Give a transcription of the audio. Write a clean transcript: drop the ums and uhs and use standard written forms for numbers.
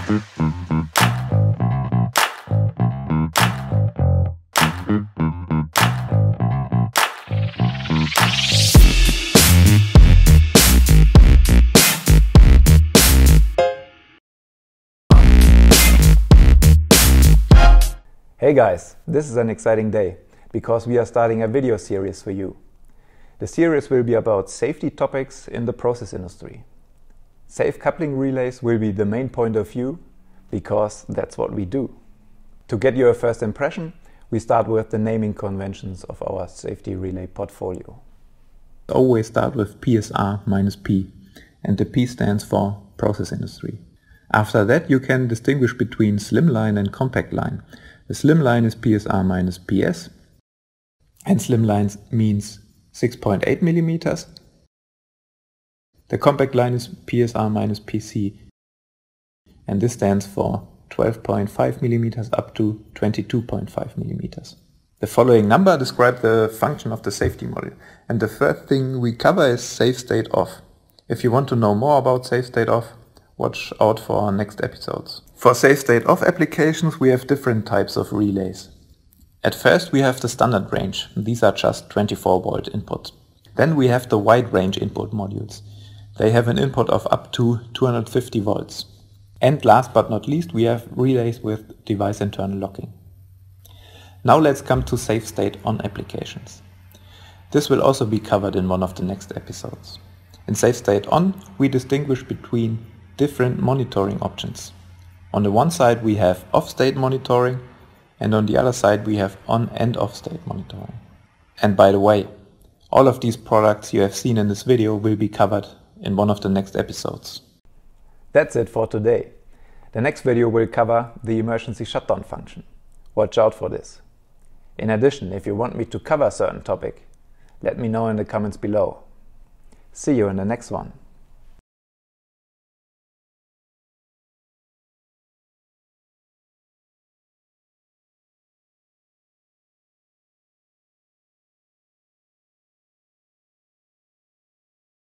Hey guys, this is an exciting day because we are starting a video series for you. The series will be about safety topics in the process industry. Safe coupling relays will be the main point of view because that's what we do. To get your first impression, we start with the naming conventions of our safety relay portfolio. Always start with PSR minus P, and the P stands for process industry. After that you can distinguish between slimline and compact line. The slimline is PSR minus PS, and slimline means 6.8 millimeters. The compact line is PSR minus PC, and this stands for 12.5 millimeters up to 22.5 millimeters. The following number describe the function of the safety module, and the first thing we cover is safe state off. If you want to know more about safe state off, watch out for our next episodes. For safe state off applications we have different types of relays. At first we have the standard range. These are just 24 volt inputs. Then we have the wide range input modules. They have an input of up to 250 volts. And last but not least we have relays with device internal locking. Now let's come to safe state on applications. This will also be covered in one of the next episodes. In safe state on we distinguish between different monitoring options. On the one side we have off-state monitoring, and on the other side we have on and off-state monitoring. And by the way, all of these products you have seen in this video will be covered in one of the next episodes. That's it for today. The next video will cover the emergency shutdown function. Watch out for this. In addition, if you want me to cover a certain topic, let me know in the comments below. See you in the next one.